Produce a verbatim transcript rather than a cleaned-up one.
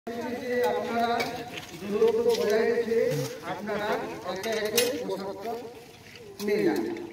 আপনারা দূরত্ব বজায় রেখে আপনারা একে একে পোশাকটা নিয়ে যান।